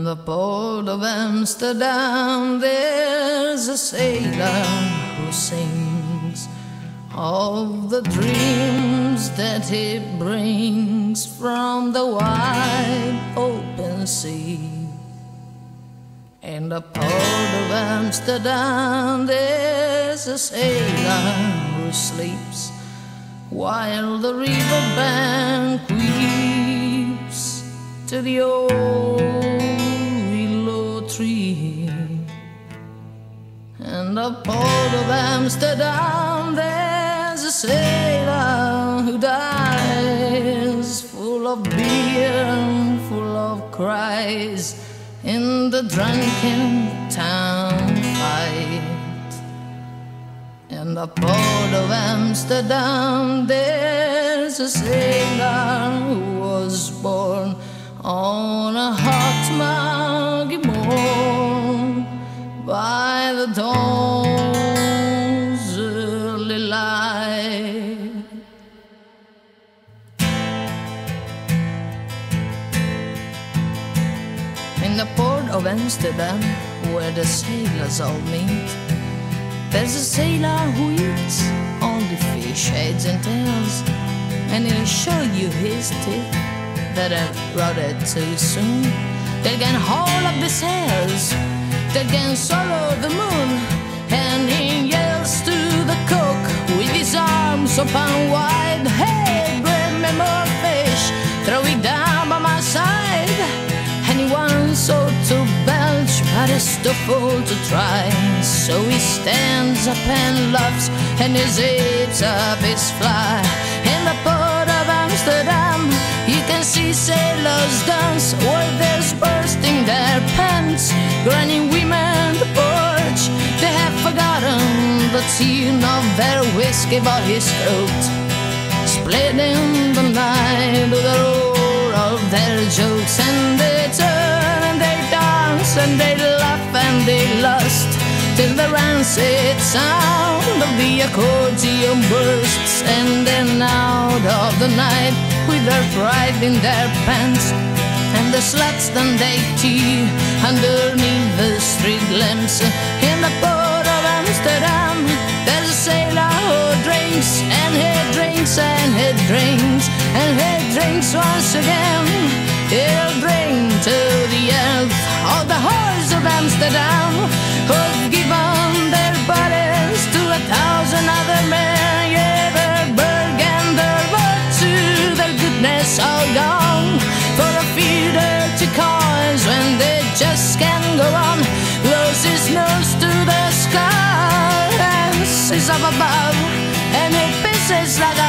the port of Amsterdam, there's a sailor who sings of the dreams that he brings from the wide open sea. In the port of Amsterdam, there's a sailor who sleeps while the riverbank weeps to the old willow tree. In the port of Amsterdam, there's a sailor who dies, full of beer, full of cries, in the drunken town fight. In the port of Amsterdam, there's a sailor who was born on a hot muggy morn by the dawn's early light. In the port of Amsterdam, where the sailors all meet, there's a sailor who eats only fish heads and tails, and he'll show you his teeth that have rotted too soon. They can haul up the sails, they can swallow the moon, and he yells to the cook with his arms open wide, "Hey, bring me more fish, throw it down by my side." And he wants so to belch, but is too full to try. So he stands up and laughs, and he zips up his fly. In the port of Amsterdam, you can see sailors dance, workers bursting their pants, grinding women the porch. They have forgotten the tune of their whiskey by his throat, splitting the night with the roar of their jokes. And they turn and they dance and they laugh and they lust, till the rancid sound of the accordion bursts. And then out of the night, with their pride in their pants, and the sluts then they tea underneath the street lamps. In the port of Amsterdam, there's a sailor who drinks and he drinks and he drinks and he drinks once again. He'll drink to the health of the whores of Amsterdam, who've given their bodies to 1,000 other men. Yeah, their burg and their virtue, their goodness all gone for a few dirty coins when they just can't go on. Blows his nose to the sky and sees up above, and it pisses like a